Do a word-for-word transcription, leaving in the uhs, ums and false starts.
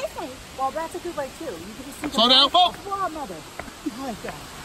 Well, that's a good way too. You can just see slow down. Oh. Wow, mother. Oh my God.